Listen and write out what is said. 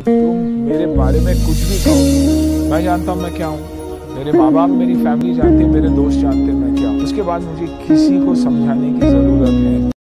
तुम मेरे बारे में कुछ भी कहो, मैं जानता हूँ मैं क्या हूँ। मेरे माँ बाप, मेरी फैमिली जानती है, मेरे दोस्त जानते हैं मैं क्या हूँ। उसके बाद मुझे किसी को समझाने की जरूरत है